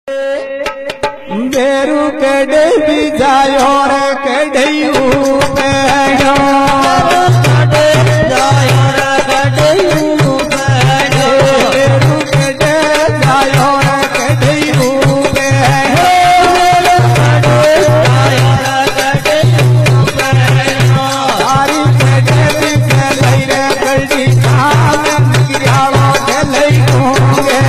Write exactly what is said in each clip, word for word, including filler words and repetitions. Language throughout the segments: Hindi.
बेरू कड़े भी जायो रे कड़ेयू बैठो कड़े जायो रे कड़ेयू बैठो बेरू कड़े जायो रे कड़ेयू बैठो कड़े जायो रे कड़ेयू बैठो सारी कड़े भी फैलाई रे कड़ी खाम गिरालो फैलाई दूंगे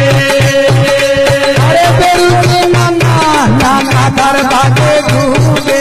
भागे